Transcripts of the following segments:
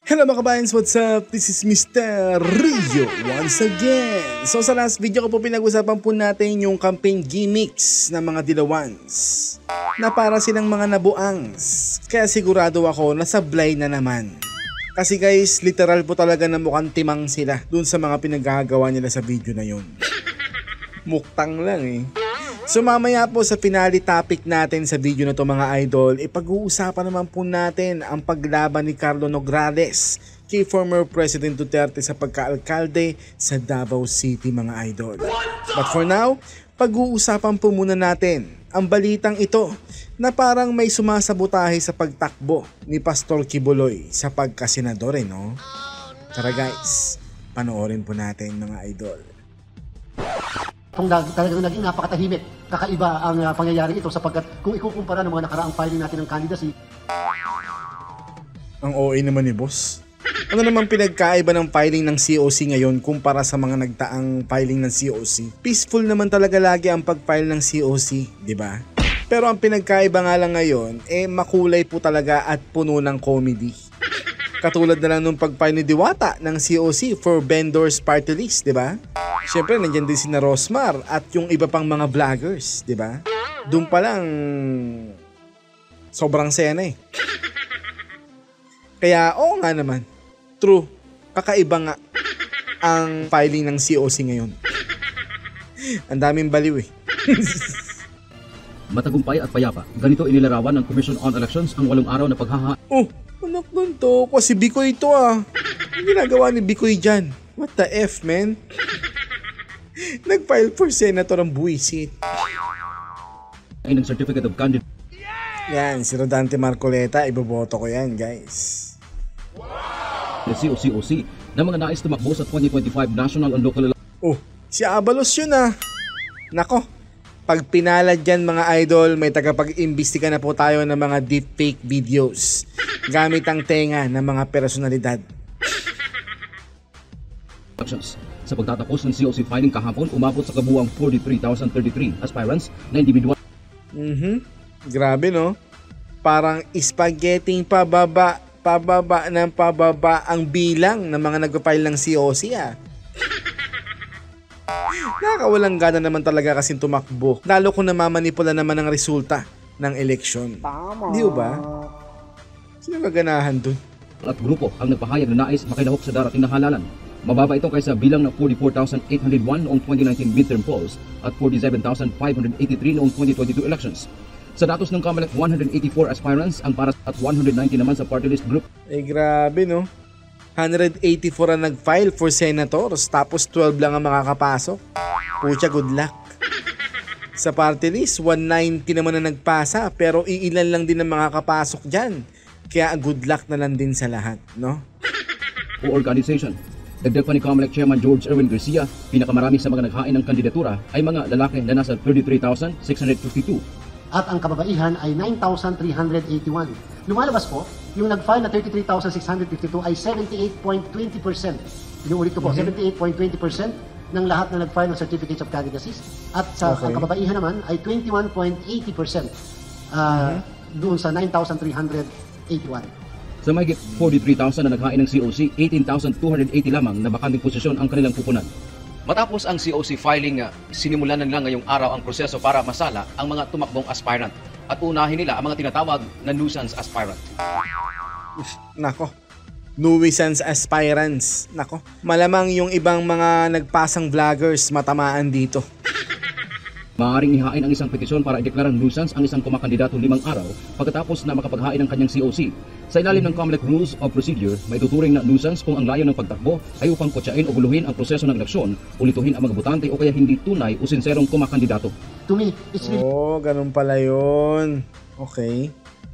Hello mga kabayans, what's up? This is Mr. Rio once again. So sa last video ko po pinag-usapan po natin yung campaign gimmicks ng mga dilawans na para silang mga nabuangs. Kaya sigurado ako na sablay na naman. Kasi guys, literal po talaga na mukhang timang sila dun sa mga pinagagawa nila sa video na yun. Muktang lang eh. So mamaya po sa finale topic natin sa video na to mga idol, ipag-uusapan naman po natin ang paglaban ni Carlo Nograles kay former President Duterte sa pagka-alkalde sa Davao City mga idol. But for now, pag-uusapan po muna natin ang balitang ito na parang may sumasabotahe sa pagtakbo ni Pastor Kibuloy sa pagkasenador no? Tara guys, panoorin po natin mga idol. Kung talagang naging napakatahimik, kakaiba ang pangyayari ito sapagkat kung ikukumpara ng mga nakaraang filing natin ng candidacy. Ang OA naman ni boss. Ano naman pinagkaiba ng filing ng COC ngayon kumpara sa mga nagtaang filing ng COC? Peaceful naman talaga lagi ang pag-file ng COC, di ba? Pero ang pinagkaiba nga lang ngayon, makulay po talaga at puno ng comedy. Katulad na lang nung pag-file ni Diwata ng COC for vendors party list, di ba? Siyempre, nandiyan din si na Rosmar at yung iba pang mga vloggers, di ba? Doon pa lang, sobrang saya na eh. Kaya, oo nga naman. True, kakaiba nga ang filing ng COC ngayon. Ang daming baliw eh. Matagumpay at payapa. Ganito inilarawan ng Commission on Elections ang 8 araw na Oh, anak nun to. Kasi Bikoy ito ah. Ang ginagawa ni Bikoy dyan. What the F, man? Nag-file for senator ang buwisit. ng Certificate of Candidacy Yan, si Rodante Marcoleta. Iboboto ko yan, guys. o COC na mga nais tumakbo sa 2025 national and local elections. Oh, si Abalos yun ah. Nako, pag pinalad dyan mga idol, may tagapag-imbestiga na po tayo ng mga deepfake videos gamit ang tenga ng mga personalidad. Sa pagtatapos ng COC filing kahapon, umabot sa kabuuang 43,033 aspirants na individual. Grabe no? Parang spaghetti pababa ang bilang ng mga nagpa-file ng COC ah. Nakakawalang gana naman talaga kasing tumakbo. Lalo kung namamanipula naman ang resulta ng eleksyon. Di ba? Sino gaganahan dun? At grupo ang nagpahayag na nais makilahok sa darating na halalan. Mababa ito kaysa bilang na 44,801 noong 2019 midterm polls at 47,583 noong 2022 elections. Sa datos ng COMELEC, 184 aspirants ang para at 190 naman sa party list group. Grabe no? 184 ang nag-file for senators tapos 12 lang ang makakapasok. Pucha, good luck. Sa party list, 190 naman ang nagpasa pero iilan lang din ang makakapasok dyan. Kaya good luck na lang din sa lahat, no? O organization. Dagdag pa ni COMELEC Chairman George Erwin Garcia, pinakamarami sa mga naghain ng kandidatura ay mga lalaki na nasa 33,652. At ang kababaihan ay 9,381. Lumalabas po, yung nag-file na 33,652 ay 78.20%. Inuulit ko po, 78.20% ng lahat na nag-file ng Certificates of Candidacy. At sa ang kababaihan naman ay 21.80% doon sa 9,381. Sa mahigit 43,000 na naghain ng COC, 18,280 lamang na bakanting posisyon ang kanilang pupunan. Matapos ang COC filing, sinimulan na ngayong araw ang proseso para masala ang mga tumakbong aspirant at unahin nila ang mga tinatawag na nuisance aspirant. Nako, nuisance aspirants. Nako, malamang yung ibang mga nagpasang vloggers matamaan dito. Maaaring ihain ang isang petisyon para ideklarang nuisance ang isang kumakandidato 5 araw pagkatapos na makapaghain ng kanyang COC. Sa ilalim ng COMELEC Rules of Procedure, may tuturing na nuisance kung ang layo ng pagtakbo ay upang kutsain o guluhin ang proseso ng eleksyon, ulituhin ang mga botante o kaya hindi tunay o sinserong kumakandidato. To me, it's really... Oh, ganun pala yun. Okay.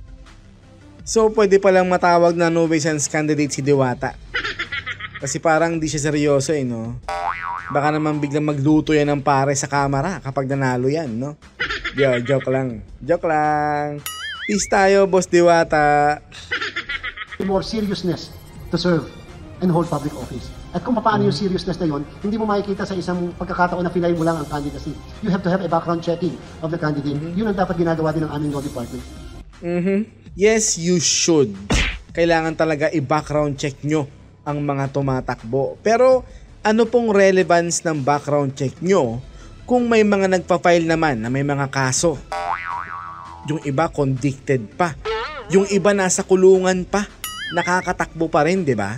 So, pwede palang matawag na nuisance candidate si Diwata. Kasi parang di siya seryoso no? Baka naman biglang magluto yan ng pare sa kamera kapag nanalo yan, no? Joke lang. Joke lang. Peace tayo, Boss Diwata. more seriousness to serve and hold public office. At kung paano yung seriousness na yun, hindi mo makikita sa isang pagkakataon na finay mo lang ang candidacy. You have to have a background checking of the candidate. Yun ang dapat ginagawa din ng aming law department. Yes, you should. kailangan talaga i-background check nyo ang mga tumatakbo. Pero ano pong relevance ng background check nyo kung may mga nagpa-file naman na may mga kaso? Yung iba convicted pa. Yung iba nasa kulungan pa. Nakakatakbo pa rin, di ba?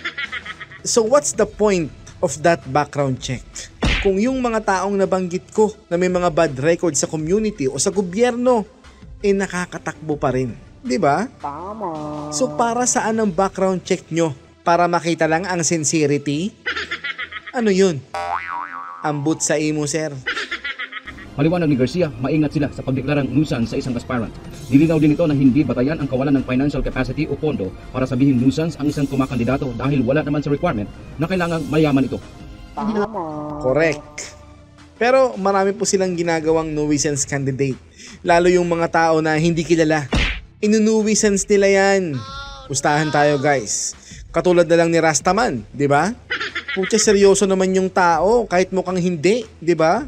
So what's the point of that background check? Kung yung mga taong nabanggit ko na may mga bad record sa community o sa gobyerno, nakakatakbo pa rin. Di ba? Tama. So para saan ang background check nyo? Para makita lang ang sincerity? Ano yun? Ambot sa imo, sir. Paliwanag ni Garcia, maingat sila sa pagdeklarang nuisance sa isang aspirant. Dilinaw din ito na hindi batayan ang kawalan ng financial capacity o pondo para sabihin nuisance ang isang kumakandidato dahil wala naman sa requirement na kailangang mayaman ito. Correct. Pero marami po silang ginagawang nuisance candidate. Lalo yung mga tao na hindi kilala. Inunuisance nila yan. Pustahan tayo guys. Katulad na lang ni Rastaman, di ba? Pucha, seryoso naman yung tao kahit mukhang hindi, di ba?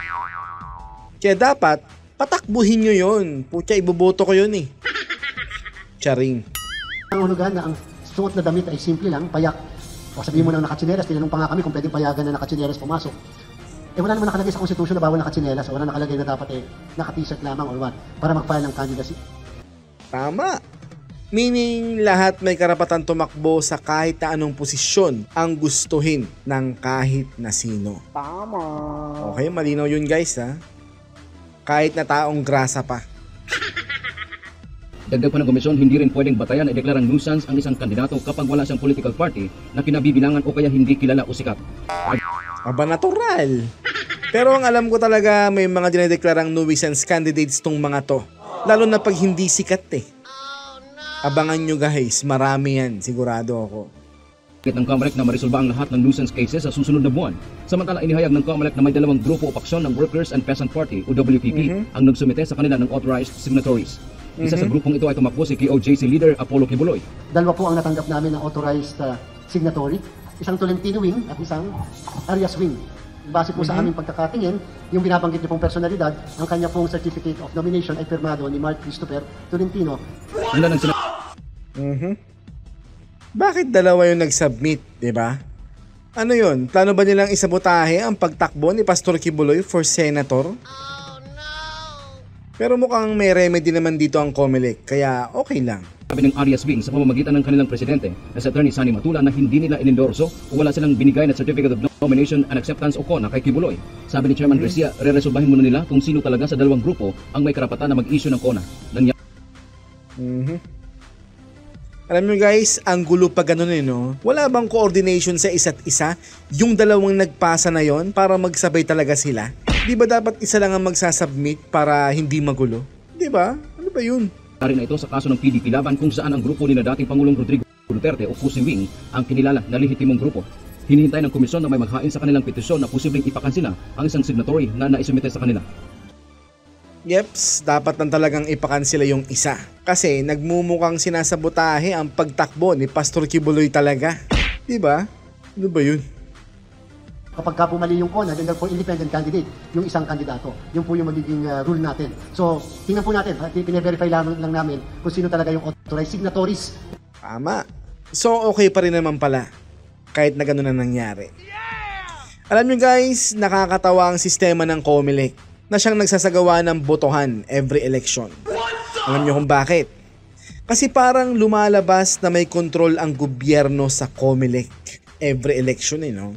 Kaya dapat, patakbuhin nyo yun. Pucha, iboboto ko yun eh. Charing. Ang hulugan na ang suot na damit ay simple lang, payak. O sabihin mo lang nakatsinelas, tinanong pa nga kami kung pwedeng payagan na nakatsinelas pumasok. Wala naman nakalagay sa konstitusyon na bawal nakatsinelas, wala nakalagay na dapat naka-t-shirt lamang or what, para mag-file ng candidacy. Tama. Meaning, lahat may karapatan tumakbo sa kahit na anong posisyon ang gustuhin ng kahit na sino. Tama. Okay, malinaw yun guys ha. Kahit na taong grasa pa. Dagdag pa ng komisyon, hindi rin pwedeng batayan na ideklarang nuisance ang isang kandidato kapag wala siyang political party na kinabibilangan o kaya hindi kilala o sikat. Aba, natural. Pero ang alam ko talaga may mga dinedeklarang nuisance candidates tong mga to. Lalo na pag hindi sikat eh. Abangan nyo guys, marami yan, sigurado ako. Ng COMELEC na marisolba ang lahat ng nuisance cases sa susunod na buwan. Samantala, inihayag ng COMELEC na may dalawang grupo o paksyon ng Workers and Peasant Party o WPP ang nagsumite sa kanila ng authorized signatories. Isa sa grupong ito ay tumakbo si KOJC leader Apollo Kibuloy. Dalawa po ang natanggap namin ng authorized signatory, isang Tolentino wing at isang Arias wing. Base po sa aming pagkakatingin, yung binabanggit niyo pong personalidad, ang kanya pong certificate of nomination ay firmado ni Mark Christopher Tolentino. Una ng Bakit dalawa yung nag-submit, di ba? Ano yun? Plano ba nilang isabotahe ang pagtakbo ni Pastor Kibuloy for senator? Pero mukhang may remedy naman dito ang COMELEC, kaya okay lang. Sabi ng Arias Wing sa pamamagitan ng kanilang presidente na si Attorney Sunny Matula na hindi nila inendorso o wala silang binigay na Certificate of Nomination and Acceptance o CONA kay Kibuloy. Sabi ni Chairman Garcia, re-resolbahin muna nila kung sino talaga sa dalawang grupo ang may karapatan na mag-issue ng CONA. Alam nyo guys, ang gulo pa ganun no? Wala bang coordination sa isa't isa? Yung dalawang nagpasa na yon para magsabay talaga sila? Di ba dapat isa lang ang magsasubmit para hindi magulo? Di ba? Ano ba yun? Rin na ito sa kaso ng PDP Laban kung saan ang grupo ni na dating Pangulong Rodrigo Duterte o Pusi Wing ang kinilala na lehitimong grupo. Hinihintay ng komisyon na may maghain sa kanilang petisyon na posibleng ipakansila ang isang signatory na naisumite sa kanila. Yeps, dapat nang talagang ipakansila yung isa. Kasi nagmumukhang sinasabotahe ang pagtakbo ni Pastor Kibuloy talaga. Diba? Ano ba yun? Kapag ka pumali yung CONA, then therefore independent candidate, yung isang kandidato. Yun po yung magiging rule natin. So, tingnan po natin, pine-verify lang namin kung sino talaga yung authorized signatories. Tama. So, okay pa rin naman pala. Kahit na gano'n na nangyari. Alam nyo guys, nakakatawa ang sistema ng COMELEC na siyang nagsasagawa ng botohan every election. Alam nyo kung bakit? Kasi parang lumalabas na may control ang gobyerno sa COMELEC every election no?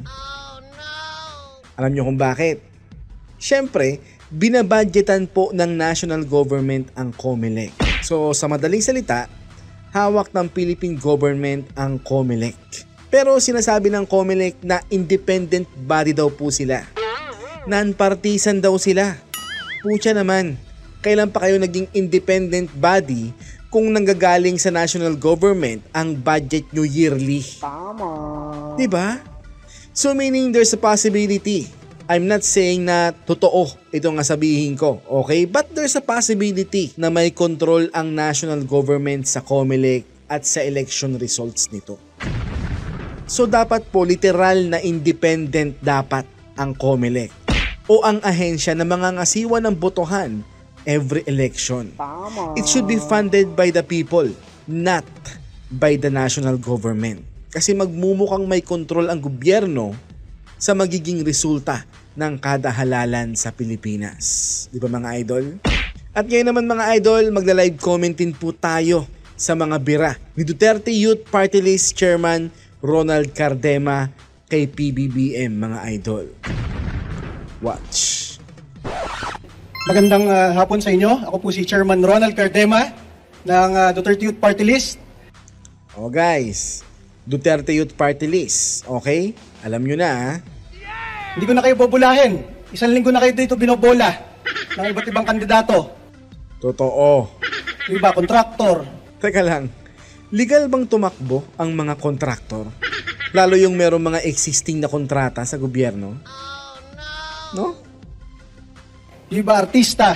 Alam nyo kung bakit? Siyempre, binabudgetan po ng national government ang COMELEC. So sa madaling salita, hawak ng Philippine government ang COMELEC. Pero sinasabi ng COMELEC na independent body daw po sila. Non-partisan daw sila. Pucha naman, kailan pa kayo naging independent body kung nanggagaling sa national government ang budget nyo yearly? Tama. Diba? So meaning there's a possibility. I'm not saying na totoo ito nga sabihin ko, okay? But there's a possibility na may control ang national government sa COMELEC at sa election results nito. So dapat po literal na independent dapat ang COMELEC o ang ahensya na mangangasiwa ng botohan every election. It should be funded by the people, not by the national government. Kasi magmumukhang may kontrol ang gobyerno sa magiging resulta ng kada halalan sa Pilipinas. Di ba mga idol? At ngayon naman mga idol, magla-live commentin po tayo sa mga bira ni Duterte Youth Party List Chairman Ronald Cardema kay PBBM mga idol. Watch. Magandang hapon sa inyo. Ako po si Chairman Ronald Cardema ng Duterte Youth Party List. O guys, Duterte Youth Party List, okay? Alam nyo na ha? Hindi ko na kayo bobolahin. Isang linggo na kayo dito binobola ng iba't ibang kandidato. Totoo. Yung iba, kontraktor. Teka lang, legal bang tumakbo ang mga kontraktor? Lalo yung merong mga existing na kontrata sa gobyerno? No? Yung iba, artista.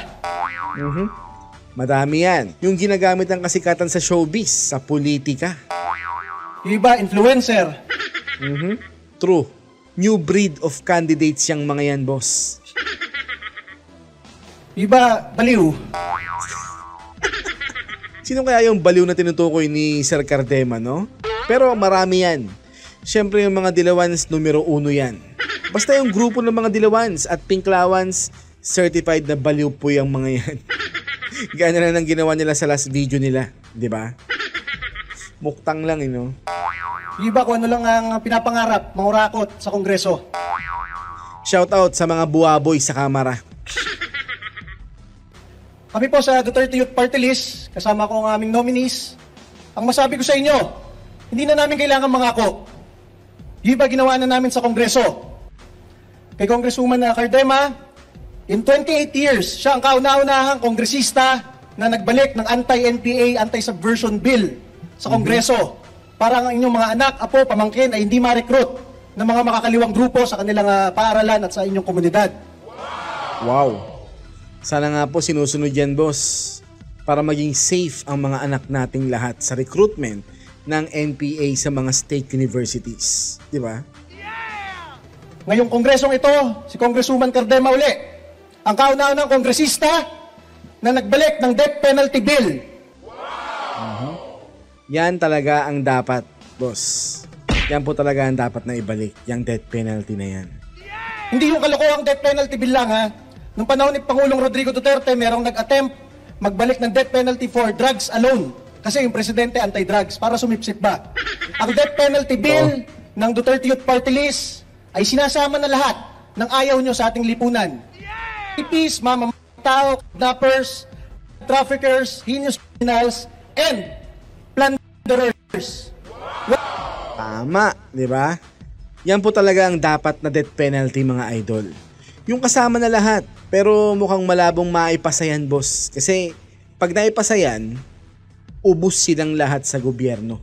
Madami yan. Yung ginagamit ng kasikatan sa showbiz, sa politika. Yung iba, influencer. True. New breed of candidates yung mga yan, boss. Yung iba, baliw. Sino kaya yung baliw na tinutukoy ni Sir Cardema, no? Pero marami yan. Siyempre yung mga dilawans, numero 1 yan. Basta yung grupo ng mga dilawans at pinklawans, certified na baliw po yung mga yan. Gana na nang ginawa nila sa last video nila, di ba? Muktang lang, no? Yung iba, kung ano lang ang pinapangarap, mangurakot sa Kongreso. Shoutout sa mga buwaboy sa kamara. Kami po sa Duterte Youth Party List, kasama ko ang aming nominees. Ang masabi ko sa inyo, hindi na namin kailangan mangako. Yung iba ginawa na namin sa Kongreso. Kay Congresswoman Cardema, in 28 years, siya ang kauna-unahang kongresista na nagbalik ng anti-NPA, anti-subversion bill sa Kongreso. Para ang inyong mga anak, apo, pamangkin ay hindi ma-recruit ng mga makakaliwang grupo sa kanilang paaralan at sa inyong komunidad. Wow. Sana nga po sinusunod yan, boss. Para maging safe ang mga anak nating lahat sa recruitment ng NPA sa mga state universities. Di ba? Ngayong kongresong ito, si Congresswoman Cardema uli, ang kauna-unang kongresista na nagbalik ng death penalty bill. Yan talaga ang dapat, boss. Yan po talaga ang dapat na ibalik, yung death penalty na yan. Hindi yung kalokohang death penalty bill lang ha. Nung panahon ni Pangulong Rodrigo Duterte, merong nag-attempt magbalik ng death penalty for drugs alone. Kasi yung presidente anti-drugs, para sumipsip ba? Ang death penalty bill ng Duterte Youth Party List ay sinasama na lahat ng ayaw nyo sa ating lipunan. Hippies, tao, kidnappers, traffickers, heinous criminals, and plunderers. Tama, di ba? Yan po talaga ang dapat na death penalty mga idol. Yung kasama na lahat, pero mukhang malabong maipasa yan, boss. Kasi pag naipasa yan, ubus silang lahat sa gobyerno.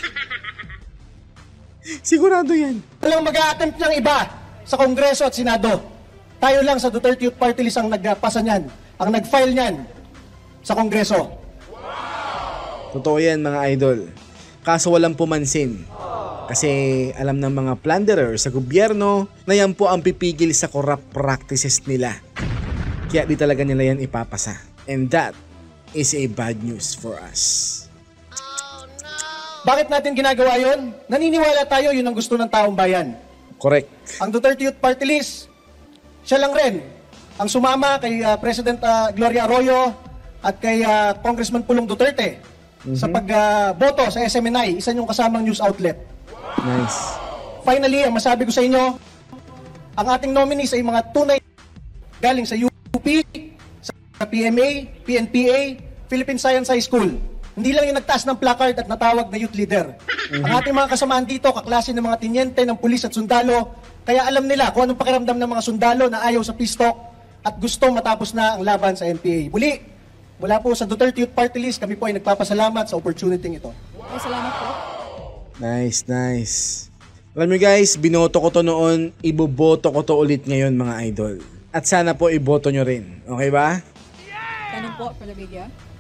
Sigurado yan. Walang mag-a-attempt ng iba sa Kongreso at Senado. Tayo lang sa Duterte Youth Party List ang nagpasa niyan, ang nag-file niyan sa Kongreso. Totoo yan mga idol. Kaso walang pumansin. Kasi alam ng mga plunderer sa gobyerno na yan po ang pipigil sa corrupt practices nila. Kaya di talaga nila yan ipapasa. And that is a bad news for us. Bakit natin ginagawa yon? Naniniwala tayo yun ang gusto ng taong bayan. Correct. Ang Duterte Youth Party List, siya lang rin ang sumama kay President Gloria Arroyo at kay Congressman Pulong Duterte sa pagboto sa SMNI, isa niyong kasamang news outlet. Nice. Finally, ang masabi ko sa inyo, ang ating nominees ay mga tunay galing sa UP, sa PMA, PNPA, Philippine Science High School. Hindi lang yung nagtaas ng placard at natawag na youth leader. Ang ating mga kasamaan dito, kaklase ng mga tinyente, ng pulis at sundalo, kaya alam nila kung anong pakiramdam ng mga sundalo na ayaw sa peace talk at gustong matapos na ang laban sa NPA. Muli, mula po sa Duterte Youth Party List, kami po ay nagpapasalamat sa opportunity ito. Ay, salamat po. Nice, nice. Alam nyo guys, binoto ko to noon, iboboto ko to ulit ngayon mga idol. At sana po iboto nyo rin. Okay ba? Tanong po for the media.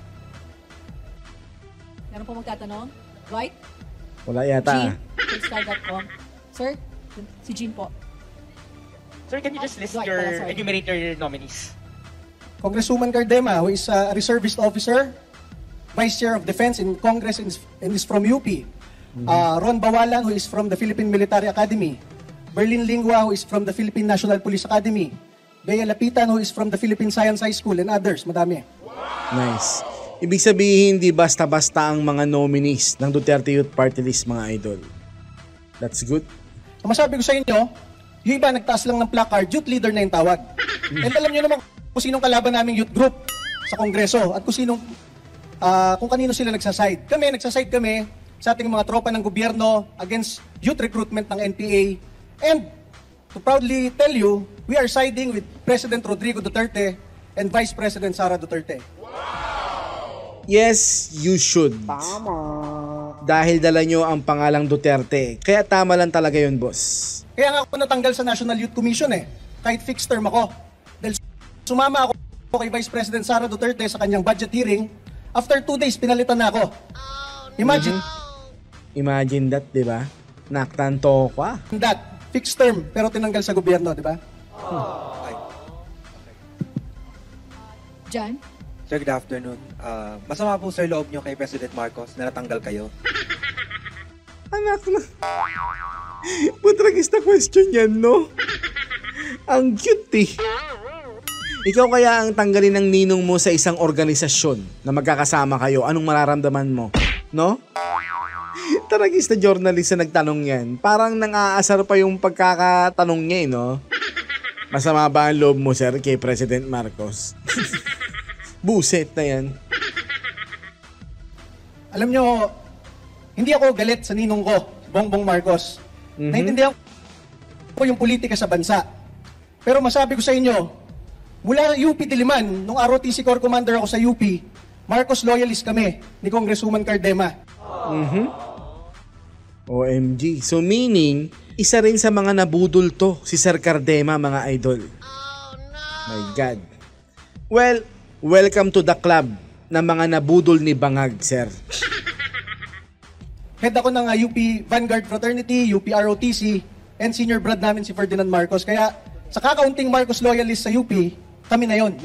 Meron po magtatanong? Right? Wala yata. Jean.com. Sir, si Jean po. Sir, can you just list Right, your, sorry. enumerate your nominees? Congresswoman Cardema, who is a reservist officer, Vice Chair of Defense in Congress and is from UP. Ron Bawalan, who is from the Philippine Military Academy. Berlin Lingua, who is from the Philippine National Police Academy. Bea Lapitan, who is from the Philippine Science High School, and others. Madami. Nice. Ibig sabihin, hindi basta-basta ang mga nominees ng Duterte Youth Party List, mga idol. That's good. Ang masabi ko sa inyo, yung iba nagtaas lang ng placard, youth leader na yung tawag. And alam nyo naman kung sinong kalaban naming youth group sa Kongreso at kung kanino sila nagsaside. Nagsaside kami sa ating mga tropa ng gobyerno against youth recruitment ng NPA. And to proudly tell you, we are siding with President Rodrigo Duterte and Vice President Sara Duterte. Yes, you should. Dahil dala nyo ang pangalang Duterte. Kaya tama lang talaga yun, boss. Kaya nga ako natanggal sa National Youth Commission kahit fixed term ako. Dahil sumama ako kay Vice President Sara Duterte sa kanyang budget hearing. After 2 days, pinalitan na ako. Imagine. Imagine that, di ba? Naktanto ka. That, fixed term, pero tinanggal sa gobyerno, di ba? Jan? Sir, good afternoon. Masama po sir loob nyo kay President Marcos na natanggal kayo. Anak na. Putragis na question yan, no? Ang cute eh. Ikaw kaya ang tanggalin ng ninong mo sa isang organisasyon na magkakasama kayo, anong mararamdaman mo? No? Taragis na journalist na nagtanong yan. Parang nang-aasar pa yung pagkakatanong niya, no? Masama ba ang loob mo, sir, kay President Marcos? Buset na yan. Alam nyo, hindi ako galit sa ninong ko, Bongbong Marcos. Naintindihan ko yung politika sa bansa. Pero masabi ko sa inyo, mula UP Diliman, nung ROTC Corps Commander ako sa UP, Marcos loyalist kami ni Congresswoman Cardema. OMG. So meaning, isa rin sa mga nabudol to, si Sir Cardema, mga idol. My God. Well, welcome to the club ng mga nabudol ni Bangag, sir. Head ako ng UP Vanguard Fraternity, UP ROTC, and senior brad namin si Ferdinand Marcos. Kaya sa kakaunting Marcos loyalist sa UP, kami na yon.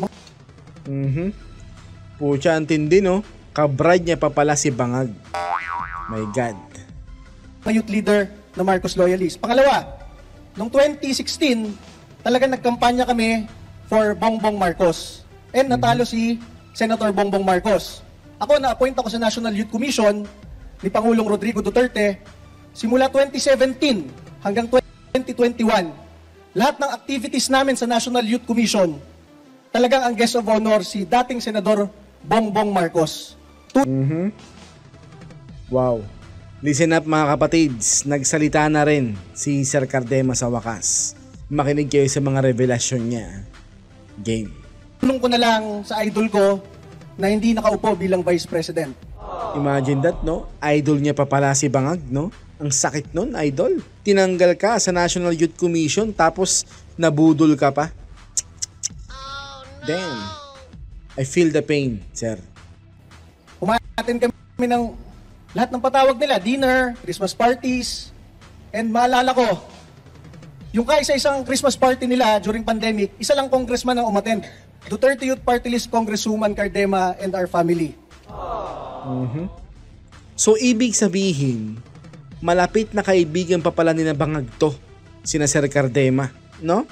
Pucha, ang tindi, no? Kabrad niya pa pala si Bangag. My God. Youth leader na Marcos loyalist. Pangalawa, noong 2016, talaga nagkampanya kami for Bongbong Marcos. And natalo si Senator Bongbong Marcos. Ako, na-appoint ako sa National Youth Commission ni Pangulong Rodrigo Duterte simula 2017 hanggang 2021. Lahat ng activities namin sa National Youth Commission, talagang ang guest of honor si dating Senador Bongbong Marcos. Wow. Listen up, mga kapatids. Nagsalita na rin si Sir Cardema sa wakas. Makinig kayo sa mga revelasyon niya. Game. Tulong ko na lang sa idol ko na hindi nakaupo bilang Vice President. Imagine that, no? Idol niya pa pala si Bangag, no? Ang sakit nun, idol. Tinanggal ka sa National Youth Commission tapos nabudol ka pa. Damn. I feel the pain, sir. Umaten kami ng lahat ng patawag nila, dinner, Christmas parties, and maalala ko, yung kaisa-isang Christmas party nila during pandemic, isa lang congressman ang umattend. Duterte Youth Party List Congresswoman Cardema and our family. So, ibig sabihin, malapit na kaibigan pa pala ni Bangag to, sina Sir Cardema, no?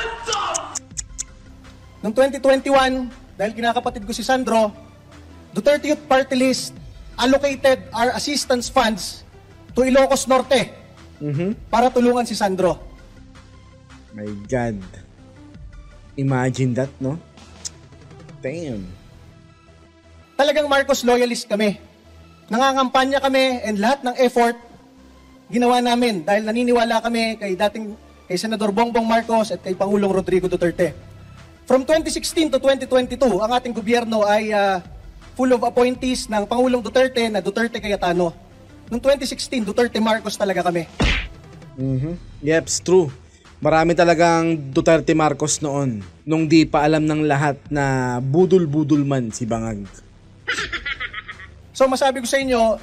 Noong 2021, dahil kinakapatid ko si Sandro, Duterte Youth Party List allocated our assistance funds to Ilocos Norte para tulungan si Sandro. My God. Imagine that, no? Damn. Talagang Marcos loyalist kami. Nangangampanya kami and lahat ng effort ginawa namin dahil naniniwala kami kay Senador Bongbong Marcos at kay Pangulong Rodrigo Duterte. From 2016 to 2022, ang ating gobyerno ay full of appointees ng Pangulong Duterte na Duterte Cayetano. Noong 2016, Duterte Marcos talaga kami. Yep, it's true. Marami talagang Duterte Marcos noon. Nung di pa alam ng lahat na budol-budol man si Bangag. So masabi ko sa inyo,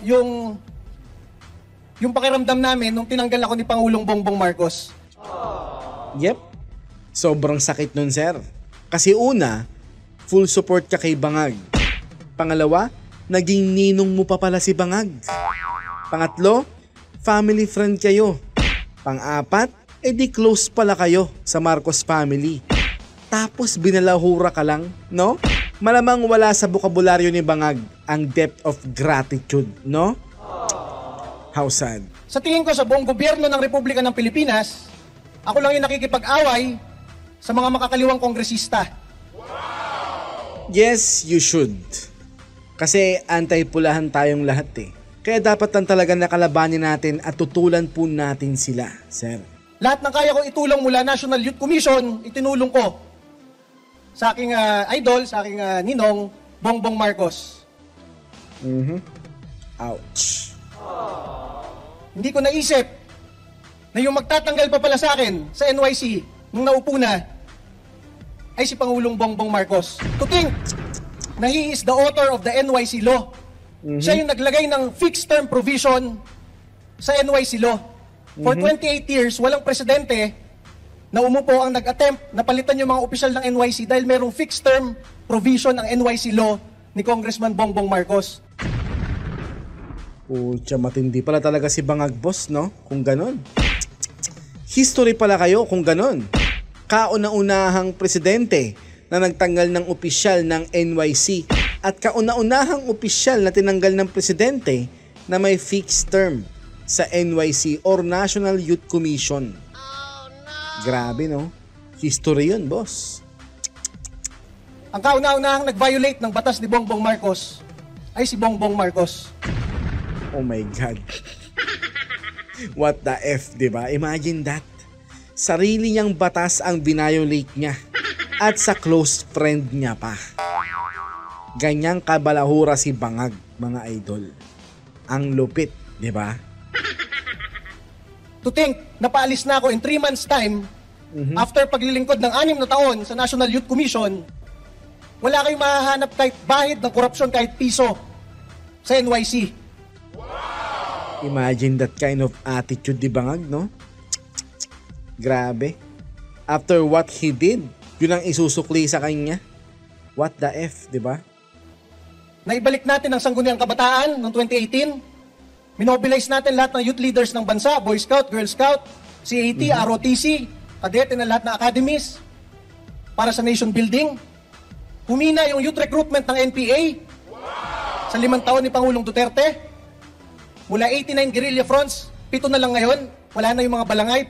yung pakiramdam namin nung tinanggal ako ni Pangulong Bongbong Marcos. Yep. Sobrang sakit nun, sir. Kasi una, full support ka kay Bangag. Pangalawa, naging ninong mo pa pala si Bangag. Pangatlo, family friend kayo. Pang-apat, edi close pala kayo sa Marcos family. Tapos binalahura ka lang, no? Malamang wala sa bokabularyo ni Bangag ang depth of gratitude, no? How sad. Sa tingin ko sa buong gobyerno ng Republika ng Pilipinas, ako lang yung nakikipag-away sa mga makakaliwang kongresista. Yes, you should. Kasi anti-pulahan tayong lahat eh. Kaya dapat lang talaga nakalabanin natin at tutulan po natin sila, sir. Lahat ng kaya kong itulong mula National Youth Commission, itinulong ko sa aking idol, sa aking ninong, Bongbong Marcos. Ouch. Hindi ko naisip na yung magtatanggal pa pala sa akin sa NYC nung naupo na ay si Pangulong Bongbong Marcos. To think na he is the author of the NYC law. Siya yung naglagay ng fixed term provision sa NYC law. For 28 years, walang presidente na umupo ang nag-attempt na palitan yung mga opisyal ng NYC dahil merong fixed term provision ang NYC law ni Congressman Bongbong Marcos. Pucha, matindi pala talaga si Bangag, boss, no? Kung ganon. History pala kayo kung ganon. Kauna-unahang presidente na nagtanggal ng opisyal ng NYC at kauna-unahang opisyal na tinanggal ng presidente na may fixed term sa NYC or National Youth Commission. Grabe, no? History yun, boss. Ang kauna-unahang nag-violate ng batas ni Bongbong Marcos ay si Bongbong Marcos. Oh my God. What the F, diba? Imagine that. Sarili niyang batas ang binayolate niya. At sa close friend niya pa. Ganyang kabalahura si Bangag, mga idol. Ang lupit, diba? To think, napaalis na ako in 3 months time after paglilingkod ng 6 na taon sa National Youth Commission, wala kayong mahahanap kahit bahid ng korupsyon kahit piso sa NYC. Imagine that kind of attitude di Bangag, no? Grabe. After what he did, yun ang isusukli sa kanya. What the F, di ba? Naibalik natin ang Sangguniang Kabataan noong 2018. Minobilize natin lahat ng youth leaders ng bansa, Boy Scout, Girl Scout, CAT, ROTC, kadete na lahat ng academies para sa nation building. Humina yung youth recruitment ng NPA sa 5 taon ni Pangulong Duterte. Mula 89 guerrilla fronts, 7 na lang ngayon. Wala na yung mga balangay.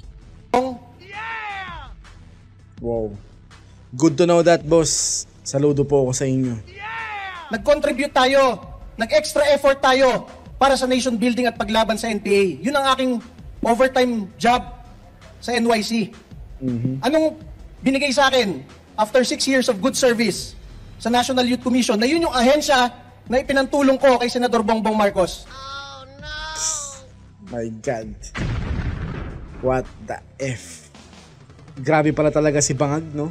Wow. Good to know that, boss. Saludo po ako sa inyo. Nag-contribute tayo, nag-extra effort tayo para sa nation building at paglaban sa NPA. Yun ang aking overtime job sa NYC. Anong binigay sa akin after 6 years of good service sa National Youth Commission na yun yung ahensya na ipinantulong ko kay Senador Bongbong Marcos? My God. What the F? Grabe pala talaga si Bangag, no?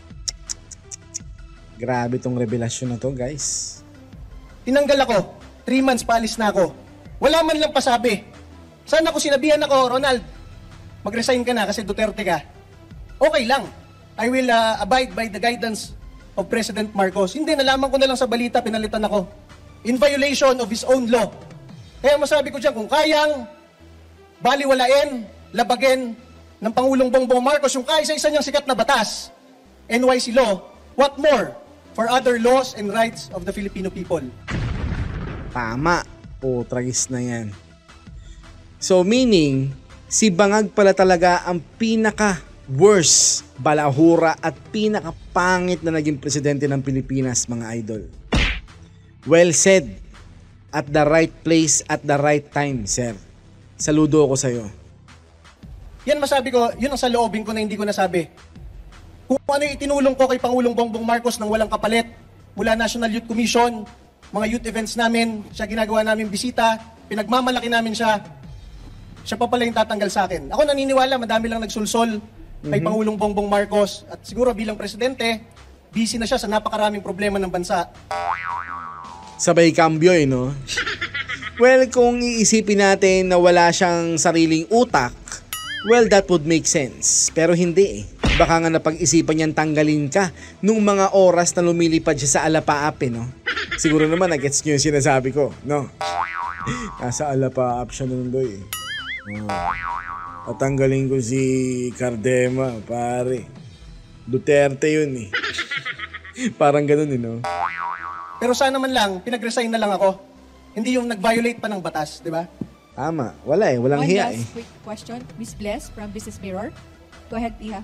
Grabe tong revelasyon na to, guys. Tinanggal ako. 3 months paalis na ako. Wala man lang pasabi. Sana ko sinabihan ako, Ronald, mag-resign ka na kasi Duterte ka. Okay lang. I will abide by the guidance of President Marcos. Hindi, nalaman ko na lang sa balita, pinalitan ako. In violation of his own law. Kaya masabi ko dyan, kung kayang baliwalain, labagin ng Pangulong Bongbong Marcos yung kaisa-isa niyang sikat na batas, NYC law, what more for other laws and rights of the Filipino people? Tama. O, tragis na yan. So, meaning, si Bangag pala talaga ang pinaka-worst balahura at pinaka-pangit na naging presidente ng Pilipinas, mga idol. Well said. At the right place, at the right time, sir. Saludo ako sa'yo. Yan masabi ko, yun ang sa loobin ko na hindi ko nasabi. Kung ano yung itinulong ko kay Pangulong Bongbong Marcos nang walang kapalit, mula National Youth Commission, mga youth events namin, siya ginagawa namin bisita, pinagmamalaki namin siya, siya pa pala yung tatanggal sa akin. Ako naniniwala, madami lang nagsulsol kay Pangulong Bongbong Marcos at siguro bilang presidente, busy na siya sa napakaraming problema ng bansa. Sabay kambyo eh, no? Well, kung iisipin natin na wala siyang sariling utak, well, that would make sense. Pero hindi eh. Baka nga napag-isipan niyang tanggalin ka nung mga oras na lumilipad siya sa alapaap eh, no? Siguro naman nag-gets nyo yung sinasabi ko, no? Nasa Alapa up siya nun, boy. Tatanggalin ko si Cardema, pare. Duterte yun eh. Parang ganun eh, no? Pero sana man lang, pinag-resign na lang ako. Hindi yung nag-violate pa ng batas, di ba? Tama. Wala eh. Walang One hiya eh. last quick question. Miss Bless from Business Mirror. Go ahead, Iha.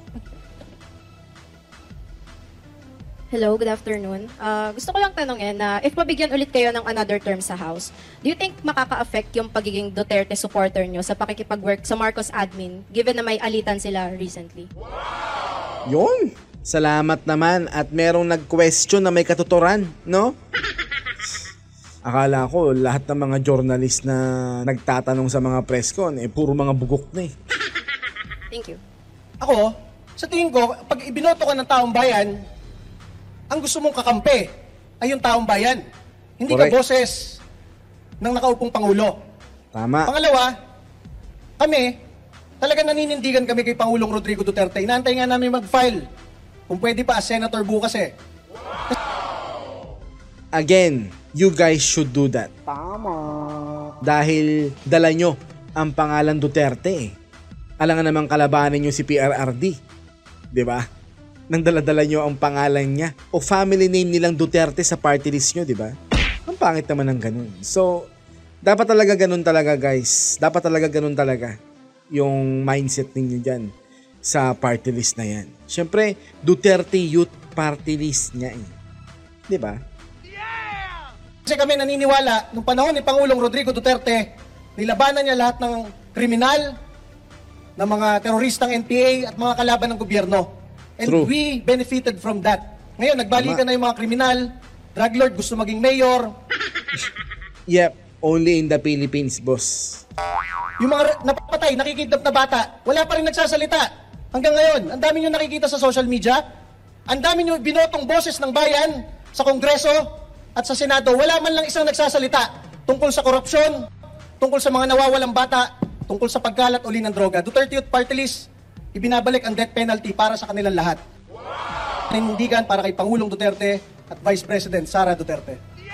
Hello, good afternoon. Gusto ko lang tanongin na if mabigyan ulit kayo ng another term sa House, do you think makaka-affect yung pagiging Duterte supporter nyo sa pakikipag-work sa Marcos admin given na may alitan sila recently? Yun. Salamat naman at merong nag-question na may katuturan, no? Akala ko lahat ng mga journalist na nagtatanong sa mga press con, puro mga bugok na eh. Thank you. Ako, sa tingin ko, pag ibinoto ka ng taong bayan, ang gusto mong kakampi ay yung taong bayan. Hindi Correct. ka boses ng nakaupong Pangulo. Tama. Pangalawa, kami, talaga naninindigan kami kay Pangulong Rodrigo Duterte. Inaantay nga namin mag-file. Kung pwede pa, senator bukas eh. Again, you guys should do that. Tama. Dahil dala nyo ang pangalan Duterte eh. Alangan namang kalabanin nyo si PRRD. Diba? Nang daladala nyo ang pangalan niya o family name nilang Duterte sa party list nyo, diba? Ang pangit naman ng ganun. So, dapat talaga ganun talaga guys. Dapat talaga ganun talaga yung mindset ninyo dyan sa party list na yan. Siyempre, Duterte Youth Party List niya eh. Diba? Kasi kami naniniwala, nung panahon ni Pangulong Rodrigo Duterte, nilabanan niya lahat ng kriminal, ng mga teroristang NPA at mga kalaban ng gobyerno. And True. we benefited from that. Ngayon, nagbalikan na yung mga kriminal, drug lord, gusto maging mayor. Yep, only in the Philippines, boss. Yung mga napapatay, nakikidnap na bata, wala pa rin nagsasalita. Hanggang ngayon, ang dami nyo nakikita sa social media, ang dami nyo binotong boses ng bayan sa Kongreso at sa Senado, wala man lang isang nagsasalita tungkol sa korupsyon, tungkol sa mga nawawalang bata, tungkol sa pagkalat uli ng droga. Duterte Youth Party List, ibinabalik ang death penalty para sa kanilang lahat. Nanindigan para kay Pangulong Duterte at Vice President Sara Duterte.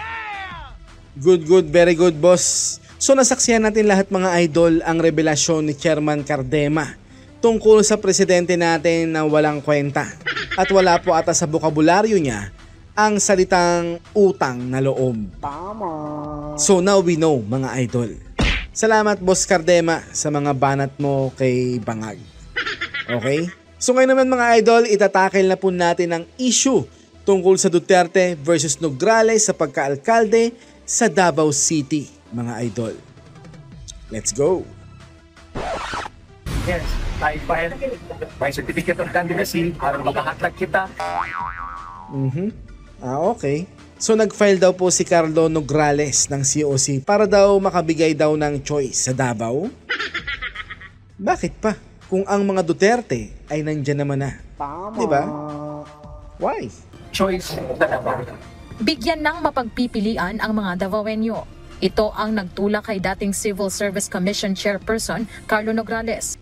Good, very good, boss. So nasaksihan natin lahat mga idol ang revelasyon ni Chairman Cardema tungkol sa presidente natin na walang kwenta at wala po ata sa bokabularyo niya ang salitang utang na loob. Tama. So now we know mga idol. Salamat Boss Cardema sa mga banat mo kay Bangag. Okay? So ngayon naman mga idol, itatakil na po natin ang issue tungkol sa Duterte versus Nograles sa pagkaalkalde sa Davao City mga idol. Let's go! Yes, I filed my certificate of candidacy para makahatag kita. Okay. So nag-file daw po si Carlo Nograles ng COC para daw makabigay daw ng choice sa Davao. Bakit pa? Kung ang mga Duterte ay nandyan naman na. Tama. Diba? Why? Choice sa Davao. Bigyan ng mapagpipilian ang mga Davaoenyo. Ito ang nagtulak kay dating Civil Service Commission Chairperson Carlo Nograles.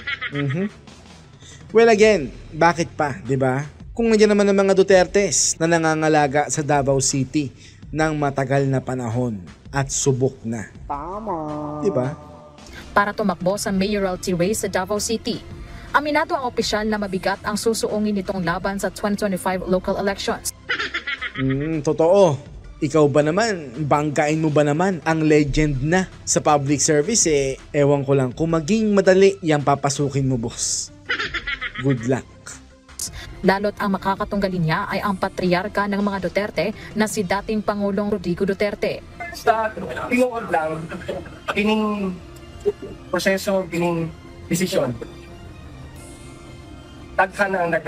Well again, bakit pa, 'di ba? Kung nandiyan naman ang mga Dutertes na nangangalaga sa Davao City ng matagal na panahon at subok na. Tama. 'Di ba? Para tumakbo sa mayoralty race sa Davao City. Aminado ang opisyal na mabigat ang susuungin nitong laban sa 2025 local elections. Totoo. Ikaw ba naman, banggain mo ba naman ang legend na sa public service ewan ko lang kung maging madali yang papasukin mo, boss. Good luck. Lalo't ang makakatunggalin niya ay ang patriarka ng mga Duterte na si dating Pangulong Rodrigo Duterte. Sa tingin lang, kining proseso, kining desisyon, taghan ang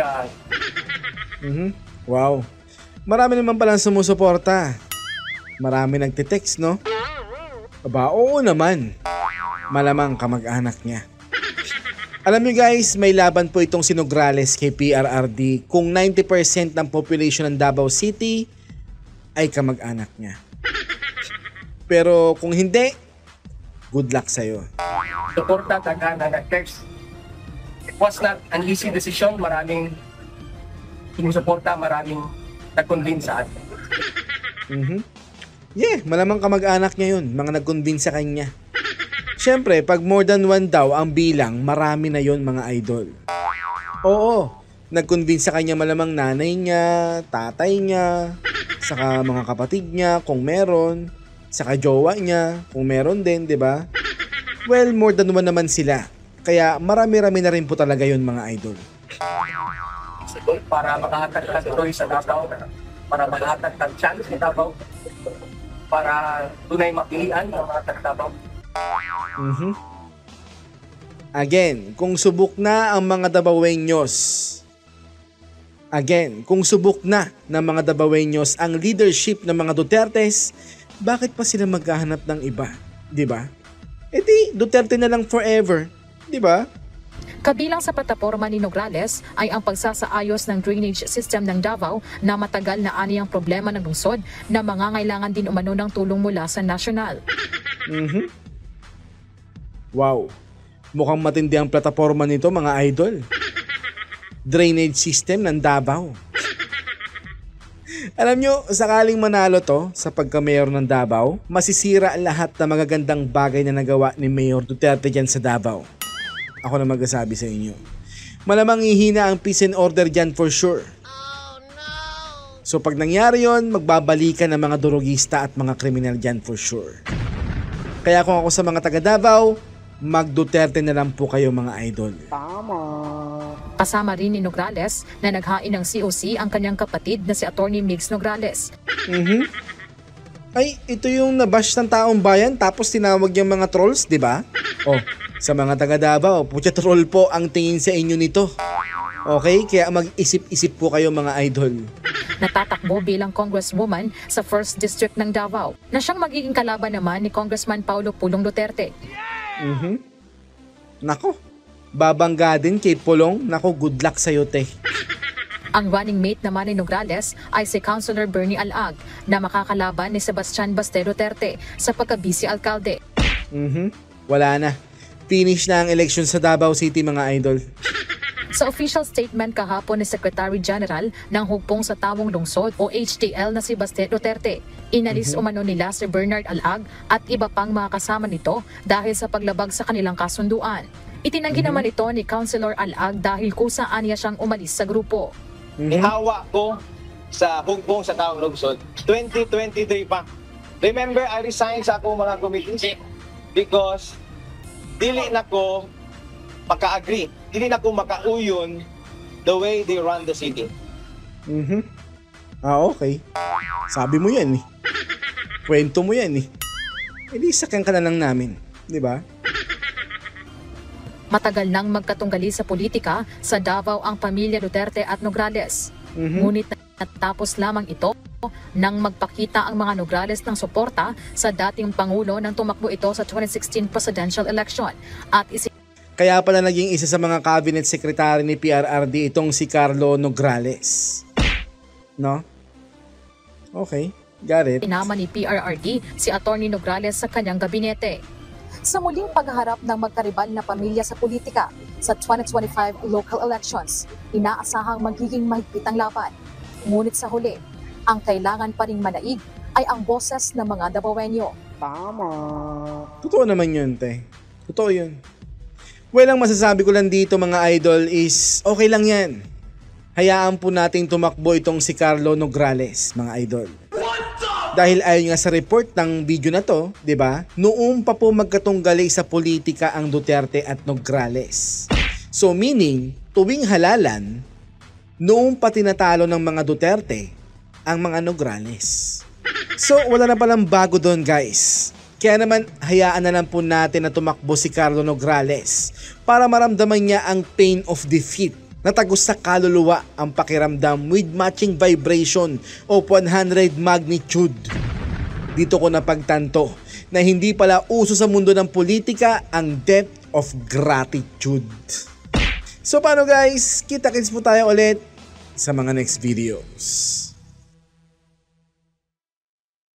Wow. Marami naman palang sumusuporta. Marami nagtitext, no? Aba, oo naman. Malamang kamag-anak niya. Alam niyo guys, may laban po itong si Nograles kay PRRD kung 90% ng population ng Davao City ay kamag-anak niya. Pero kung hindi, good luck sa'yo. suporta, taghan ang nag-text. It was not an easy decision. Maraming sumusuporta, maraming nag-convince sa atin. Yeah, malamang kamag-anak niya yun, mga nag-convince sa kanya. Siyempre, pag more than one daw ang bilang, marami na yon mga idol. Oo, nag-convince sa kanya malamang nanay niya, tatay niya, saka mga kapatid niya kung meron, saka jowa niya kung meron din, di ba? Well, more than one naman sila. Kaya marami-rami na rin po talaga yun mga idol. Para makahatag ng tuloy sa Davao, para makahatag ng chance sa Davao, para tunay mapilian ng mga taga-Davao. Again, kung subok na ang mga Davaoeños, ng mga Davaoeños ang leadership ng mga Dutertes, bakit pa sila maghahanap ng iba? Diba? E di, Duterte na lang forever. Diba? Kabilang sa plataporma ni Nograles ay ang pagsasaayos ng drainage system ng Davao na matagal na aniyang problema ng lungsod na mangangailangan din umano ng tulong mula sa nasyonal. Wow, mukhang matindi ang plataporma nito mga idol. Drainage system ng Davao. Alam nyo, sakaling manalo to sa pagka-mayor ng Davao, masisira lahat ng magagandang bagay na nagawa ni Mayor Duterte dyan sa Davao. Ako na magsasabi sa inyo. Malamang ihina ang peace and order dyan for sure. So pag nangyari yon, magbabalikan ng mga durugista at mga kriminal dyan for sure. Kaya kung ako sa mga taga Davao, mag-Duterte na lang po kayo mga idol. Kasama rin ni Nograles na naghain ng COC ang kanyang kapatid na si Attorney Migs Nograles. Ay, ito yung nabash ng taong bayan tapos tinawag yung mga trolls, di ba? Oh, sa mga taga Davao, putya troll po ang tingin sa inyo nito. Okay, kaya mag-isip-isip po kayo mga idol. Natatakbo bilang congresswoman sa 1st District ng Davao na siyang magiging kalaban naman ni Congressman Paulo Pulong Duterte. Nako, babangga din kay Pulong. Nako, good luck sa'yo, te. Ang running mate naman ni Nograles ay si Councilor Bernie Alag na makakalaban ni Sebastian Baste Duterte sa pagka-vice alkalde. Wala na. Finish na ang eleksyon sa Davao City mga idol. Sa official statement kahapon ni Secretary General ng Hugpong sa Tawong Lungsod o HTL na si Baste Duterte, inalis umano nila si Bernard Alag at iba pang mga kasama nito dahil sa paglabag sa kanilang kasunduan. Itinanggi naman ito ni Councilor Alag dahil kusaan niya siyang umalis sa grupo. Ihawa ko sa Hugpong sa Tawong Lungsod 2023 pa. Remember, I resigned sa akong mga committees because dili na ko maka-agree. Dili na ko makauyon the way they run the city. Okay. Sabi mo yan eh. Kwento mo yan eh. Hindi sakyan ka na lang namin. Di ba? Matagal nang magkatunggali sa politika sa Davao ang pamilya Duterte at Nograles. Ngunit natapos lamang ito nang magpakita ang mga Nograles ng suporta sa dating Pangulo nang tumakbo ito sa 2016 presidential election at kaya pala naging isa sa mga cabinet secretary ni PRRD itong si Carlo Nograles. No? Okay, got it. Inama ni PRRD si Attorney Nograles sa kanyang gabinete. Sa muling pagharap ng magkaribal na pamilya sa politika sa 2025 local elections, inaasahang magiging mahigpit ang laban. Ngunit sa huli, ang kailangan pa ring manaig ay ang boses ng mga Davaoeño. Tama. Totoo naman yun, te. Totoo yun. Well, ang masasabi ko lang dito mga idol is okay lang yan. Hayaan po nating tumakbo itong si Carlo Nograles, mga idol. Dahil ayon nga sa report ng video na to, 'di ba? Noong pa po magkatunggali sa politika ang Duterte at Nograles. So meaning, tuwing halalan, noong pa tinatalo ng mga Duterte ang mga Nograles. So wala na palang bago doon, guys. Kaya naman, hayaan na lang po natin na tumakbo si Carlo Nograles para maramdaman niya ang pain of defeat. Natagos sa kaluluwa ang pakiramdam with matching vibration of 100 magnitude. Dito ko napagtanto na hindi pala uso sa mundo ng politika ang depth of gratitude. So paano guys? Kita-kits po tayo ulit sa mga next videos.